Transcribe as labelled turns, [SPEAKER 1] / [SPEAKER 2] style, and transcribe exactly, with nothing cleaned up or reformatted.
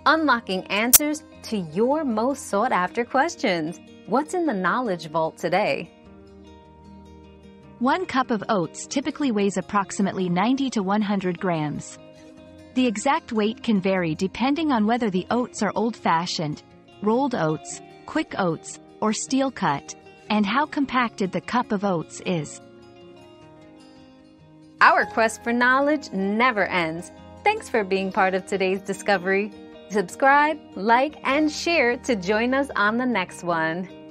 [SPEAKER 1] unlocking answers to your most sought-after questions. What's in the Knowledge Vault today?
[SPEAKER 2] One cup of oats typically weighs approximately ninety to one hundred grams. The exact weight can vary depending on whether the oats are old-fashioned, rolled oats, quick oats, or steel-cut, and how compacted the cup of oats is.
[SPEAKER 1] Our quest for knowledge never ends. Thanks for being part of today's discovery. Subscribe, like, and share to join us on the next one.